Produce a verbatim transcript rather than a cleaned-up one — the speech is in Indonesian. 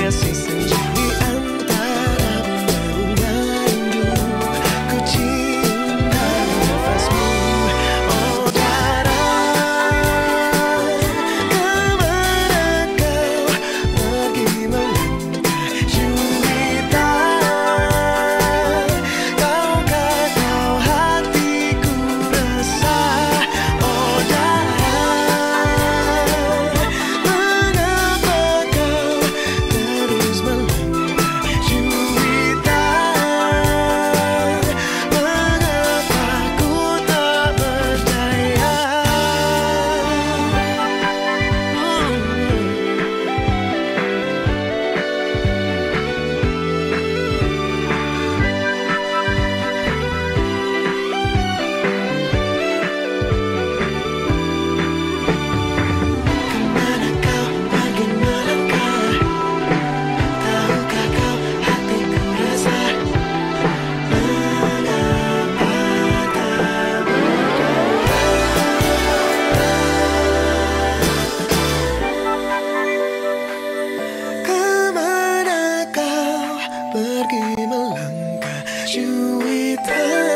kasih sendiri antara bunga-bunga rindu. Ku cium dari nafasmu, oh darat. Kemana kau pergi melangkah Juwita? Tahukah kau hatiku resah, oh darat. Mengapa kau terus melangkah Juwita? Mengapa ku tak berdaya? Kemana kau pergi melangkah? Tahukah kau hatiku resah? Mengapa tak berdaya? Kemana kau pergi melangkah Juwita?